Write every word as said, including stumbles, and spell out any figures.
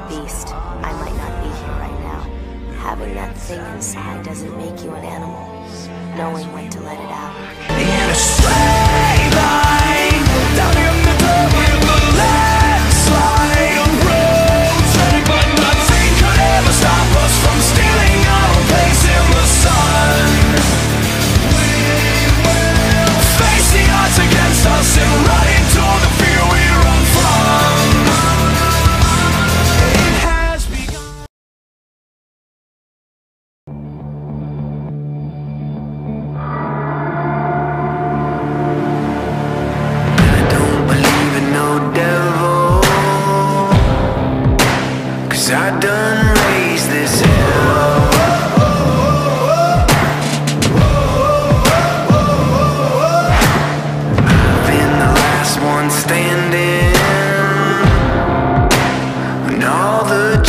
beast, I might not be here right now. Having that thing inside doesn't make you an animal. Knowing when to let it out. In a straight line, down in the dirt with the landslide on roads ready, but nothing could ever stop us from stealing our place in the sun. We will face the odds against us and run into the fear we run from. It has begun. I don't believe in no devil, 'cause I done raised this hell. I've been the last one standing when all the